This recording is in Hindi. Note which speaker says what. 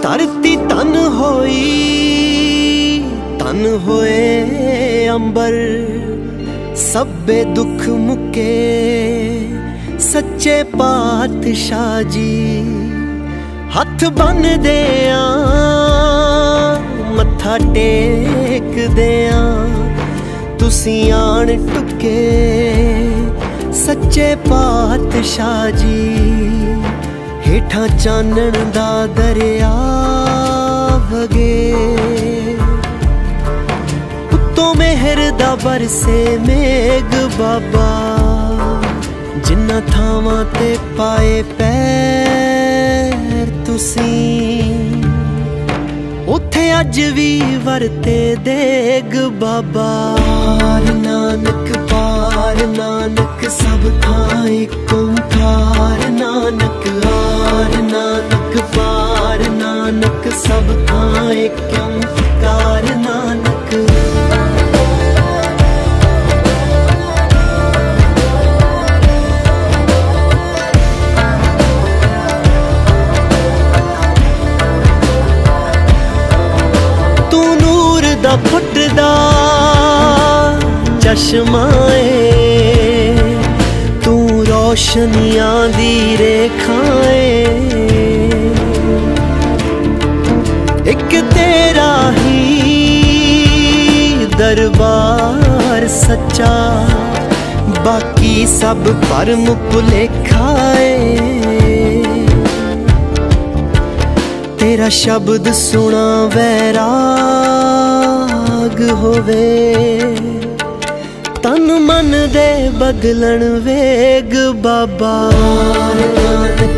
Speaker 1: धरती तन होई तन होए अंबर, सब्बे दुख मुके सच्चे पातशाह जी। हथ बन देया मत्था टेक देया, तुसी आन टुके सच्चे पातशाह जी। हेठा चानन दा दरिया वगे, उत्तों मेहर दा बरसे मेघ बाबा। जिन्ना थावां ते पाए पैर तुसी, उत्थे अज भी वरते देग बाबा। पार नानक सब थां इक ओंकार नानक। हार नानक पार नानक सब थां इक ओंकार नानक। तू नूर दा फुटदा चश्मा है, तू रोशनियां दी रेखाएं। एक तेरा ही दरबार सच्चा, बाकी सब भरम भुलेखा है। तेरा शब्द सुना वैराग होवे, तन मन दे बदलन वेग बाबा।